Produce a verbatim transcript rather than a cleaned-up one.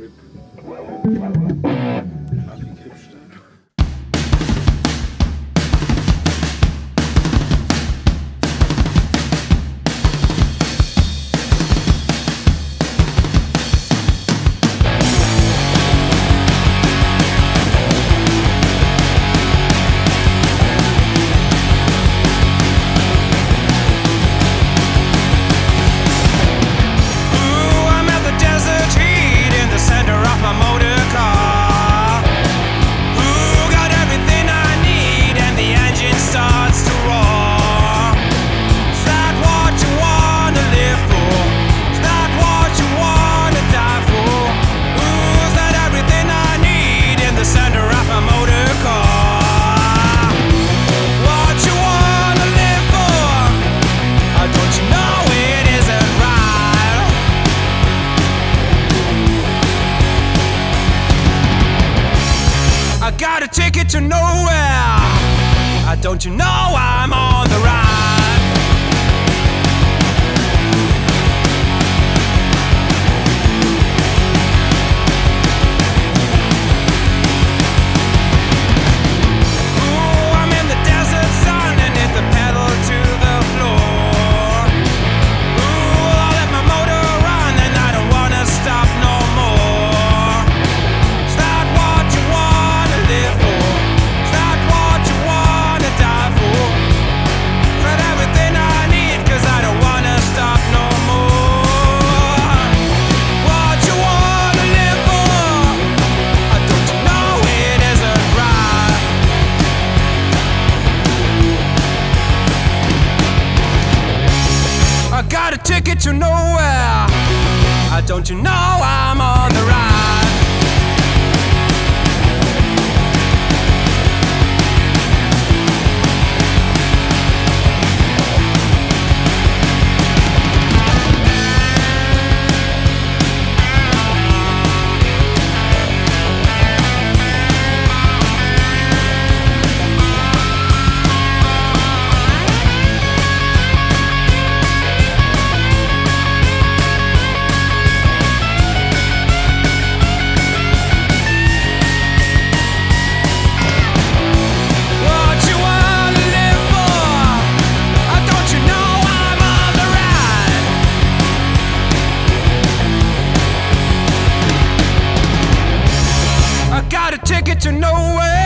zurück. Got a ticket to nowhere. Uh, don't you know I'm on the ride? Ooh, I'm in the desert sun and hit the pedal to the floor. Ooh, I'll let my motor run and I don't wanna stop no more. Start what you want to live for. Start what you wanna die for. Got everything I need, cause I don't wanna stop no more. What you wanna live for? Uh, don't you know it isn't right? I got a ticket to nowhere. Uh, don't you know I'm on the ride? Got a ticket to nowhere.